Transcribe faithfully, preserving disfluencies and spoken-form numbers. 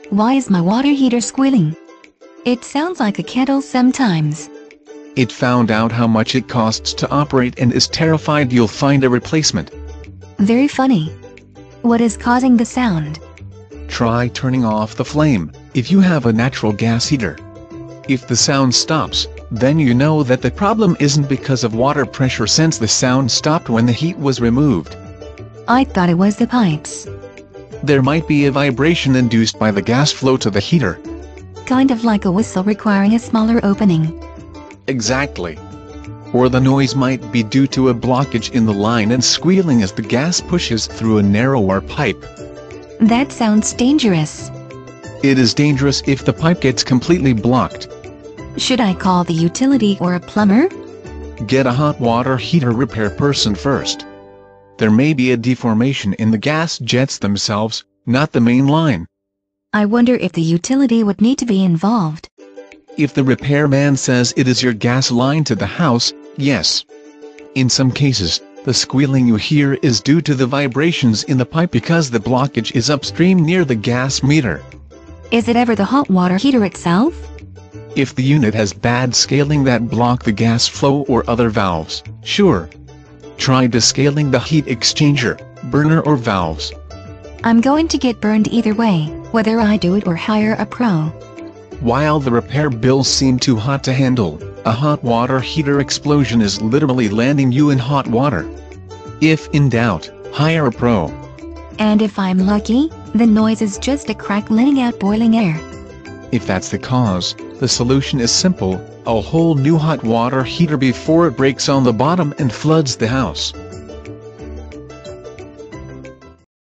Why is my water heater squealing? It sounds like a kettle sometimes. It found out how much it costs to operate and is terrified you'll find a replacement. Very funny. What is causing the sound? Try turning off the flame, if you have a natural gas heater. If the sound stops, then you know that the problem isn't because of water pressure since the sound stopped when the heat was removed. I thought it was the pipes. There might be a vibration induced by the gas flow to the heater. Kind of like a whistle requiring a smaller opening. Exactly. Or the noise might be due to a blockage in the line and squealing as the gas pushes through a narrower pipe. That sounds dangerous. It is dangerous if the pipe gets completely blocked. Should I call the utility or a plumber? Get a hot water heater repair person first. There may be a deformation in the gas jets themselves, not the main line. I wonder if the utility would need to be involved. If the repairman says it is your gas line to the house, yes. In some cases, the squealing you hear is due to the vibrations in the pipe because the blockage is upstream near the gas meter. Is it ever the hot water heater itself? If the unit has bad scaling that block the gas flow or other valves, sure. Try descaling the heat exchanger, burner or valves. I'm going to get burned either way, whether I do it or hire a pro. While the repair bills seem too hot to handle, a hot water heater explosion is literally landing you in hot water. If in doubt, hire a pro. And if I'm lucky, the noise is just a crack letting out boiling air. If that's the cause, the solution is simple: a whole new hot water heater before it breaks on the bottom and floods the house.